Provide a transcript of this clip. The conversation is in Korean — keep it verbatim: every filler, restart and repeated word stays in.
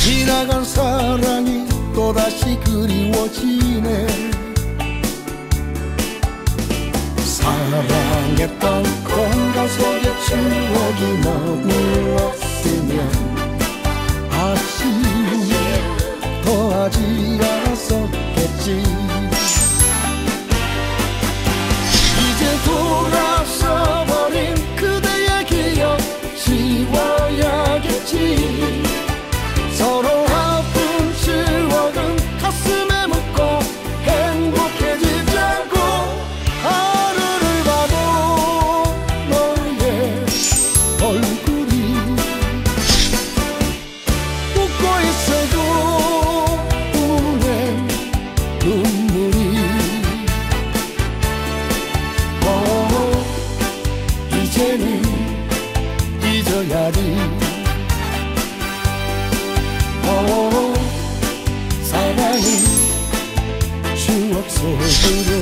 지나간 사랑이 또다시 그리워지네. 사랑했던 공간 속에 추억이 머물렀으면 아쉬움 더하지 않았었겠지. 이제 돌아서 버린 그대의 기억 지워야겠지. 서로 아픈 추억은 가슴에 묻고 행복해지지 않고 하루를 봐도 너의 얼굴이 웃고 있어도 우는 눈물이 어 이제는 잊어야지. 어 사랑은 추억 속으로